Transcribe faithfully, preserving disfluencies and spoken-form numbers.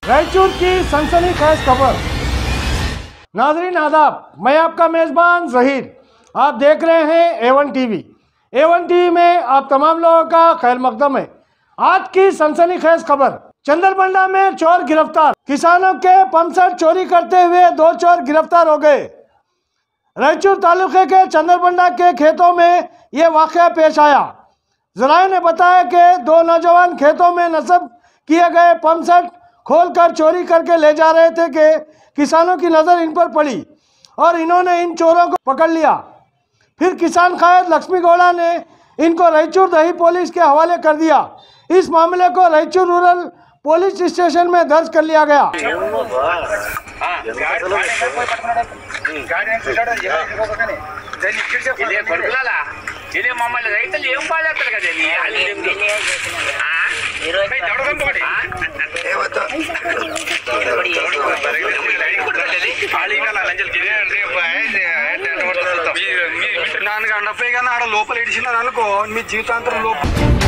रायचूर की सनसनीखेज खबर। नाजरीन आदाब, मैं आपका मेज़बान जहीर। आप देख रहे हैं A one TV. A one TV में आप तमाम लोगों का खैर मकदम है। आज की सनसनीखेज खबर, चंदरबंडा में चोर गिरफ्तार। किसानों के पंपसेट चोरी करते हुए दो चोर गिरफ्तार हो गए। रायचूर तालुके के चंदरबंडा के खेतों में ये वाक़या पेश आया। जराये ने बताया कि दो नौजवान खेतों में नस्ब किए गए पंपसेट खोलकर चोरी करके ले जा रहे थे कि किसानों की नज़र इन पर पड़ी और इन्होंने इन चोरों को पकड़ लिया। फिर किसान कायद लक्ष्मी गौड़ा ने इनको रायचूर दही पुलिस के हवाले कर दिया। इस मामले को रायचूर रूरल पुलिस स्टेशन में दर्ज कर लिया गया। నాన్న గంట పైగా ఆడ లోపల ఇడిచిన అనుకో మీ జీవితాంతరం లోపల